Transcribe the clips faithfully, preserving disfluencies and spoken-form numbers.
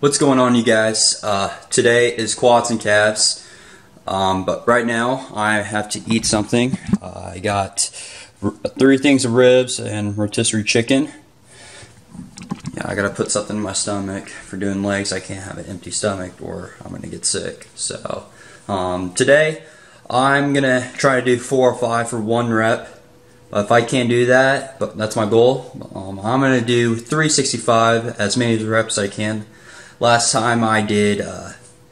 What's going on, you guys? Uh, today is quads and calves, um, but right now I have to eat something. Uh, I got three things of ribs and rotisserie chicken. Yeah, I gotta put something in my stomach for doing legs. I can't have an empty stomach or I'm gonna get sick. So um, today I'm gonna try to do four or five for one rep. If I can't do that, but that's my goal, um, I'm gonna do three sixty-five, as many reps as I can. Last time I did uh,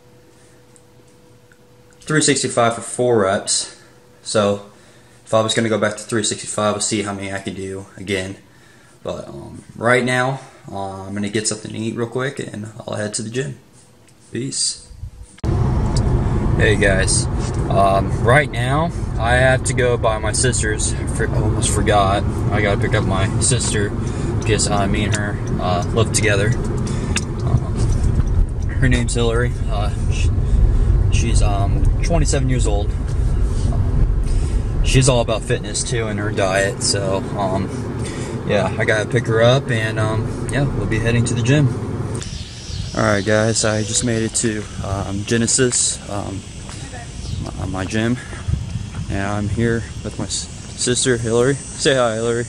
three sixty-five for four reps, so if I was going to go back to three sixty-five, I'll see how many I could do again. But um, right now, uh, I'm going to get something to eat real quick, and I'll head to the gym. Peace. Hey guys, um, right now I have to go by my sister's. I almost forgot. I got to pick up my sister because uh, me and her uh, live together. Her name's Hillary. Uh, she, she's um, twenty-seven years old. Um, she's all about fitness too and her diet. So um, yeah, I gotta pick her up, and um, yeah, we'll be heading to the gym. All right, guys, I just made it to um, Genesis, um, my, my gym, and I'm here with my sister Hillary. Say hi, Hillary.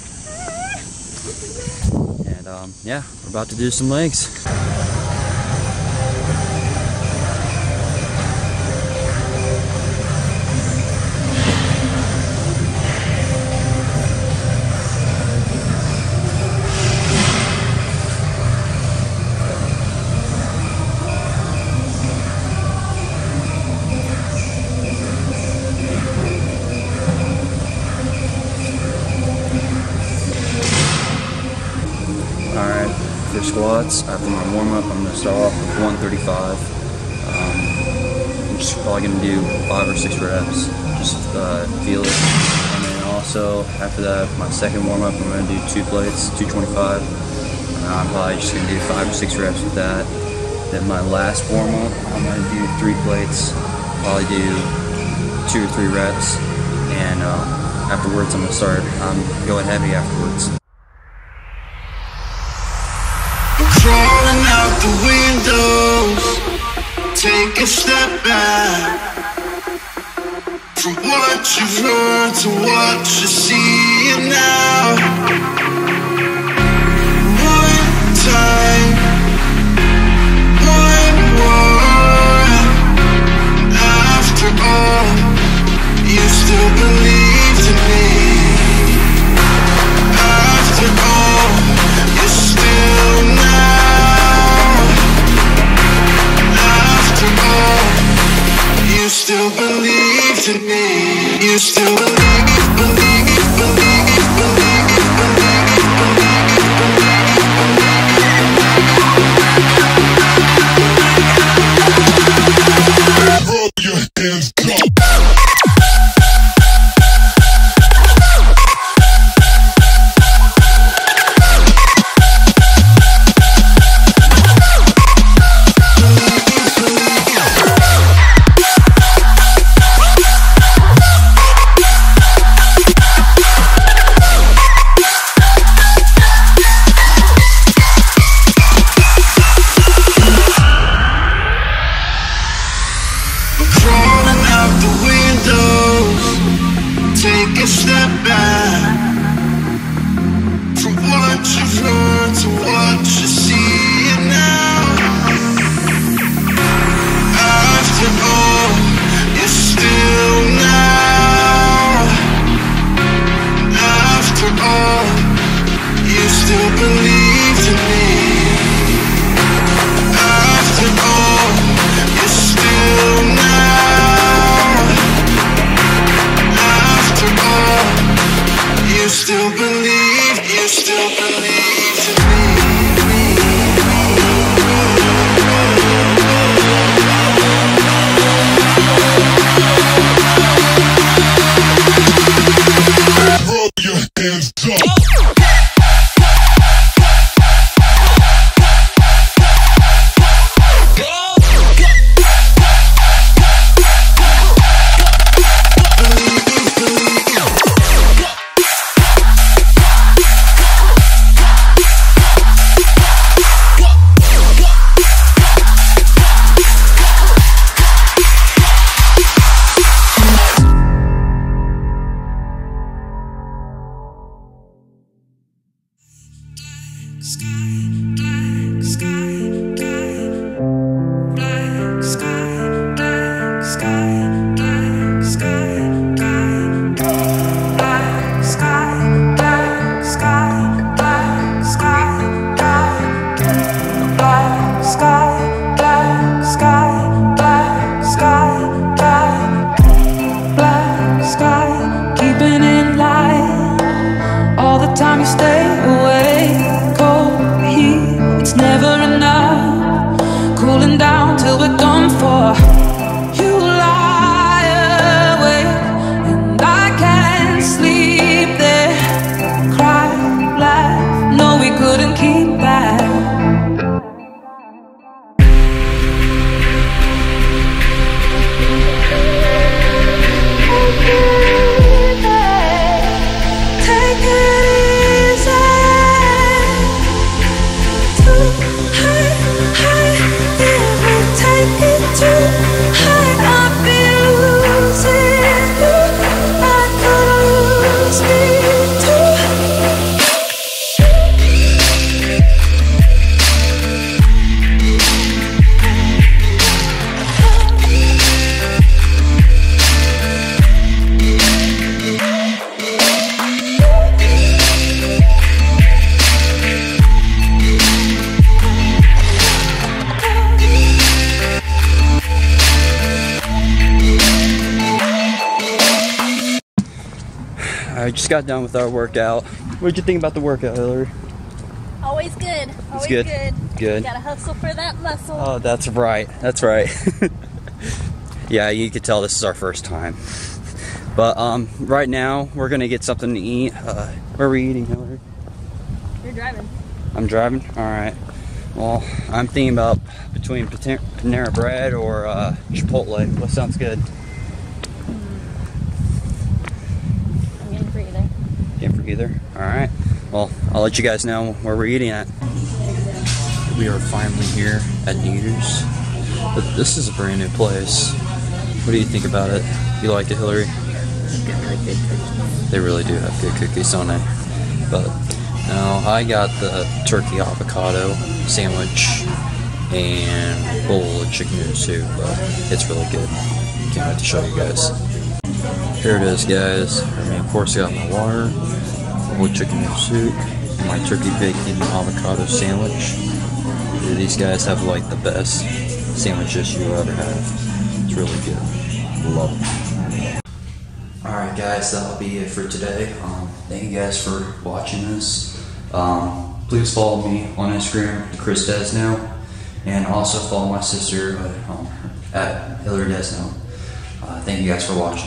And um, yeah, we're about to do some legs. Alright, for squats, after my warm-up, I'm going to start off with one thirty-five. Um, I'm just probably going to do five or six reps, just uh, feel it. And then also, after that, my second warm-up, I'm going to do two plates, two twenty-five. And I'm probably just going to do five or six reps with that. Then my last warm-up, I'm going to do three plates, probably do two or three reps. And uh, afterwards, I'm going to start um, going heavy afterwards. Crawling out the windows, take a step back from what you've heard to what you see now. One time, one world. After all, you still believed in me. After all, you still now. You still believed in me. You still believe, believe, believe, believe, believe, believe. Roll your hands up. sky, black sky, black sky, black, black sky, keeping it light. All the time you stay away, cold heat, it's never enough. Cooling down till we're done for. You lie awake and I can't sleep there. Cry, laugh, no we couldn't keep back. I just got done with our workout. What did you think about the workout, Hillary? Always good. Always good. good. Good. Gotta hustle for that muscle. Oh, that's right. That's right. Yeah, you could tell this is our first time. But um, right now, we're gonna get something to eat. Uh, where are we eating, Hillary? You're driving. I'm driving? Alright. Well, I'm thinking about between Panera Bread or uh, Chipotle. What sounds good? I'm getting for either. Game for either? Alright. Well, I'll let you guys know where we're eating at. We are finally here at Kneaders. But this is a brand new place. What do you think about it? You like it, Hillary? They really do have good cookies, don't they? But now I got the turkey avocado sandwich and bowl of chicken noodle soup, but it's really good. Can't wait to show you guys. Here it is, guys. I mean, of course, I got my water, bowl of chicken noodle soup, and my turkey bacon avocado sandwich. These guys have like the best sandwiches you'll ever have. It's really good. Love it. Alright guys, that'll be it for today. Um, thank you guys for watching this. Um, please follow me on Instagram, Chris Desno, and also follow my sister uh, um, at Hillary Desno. Uh, thank you guys for watching.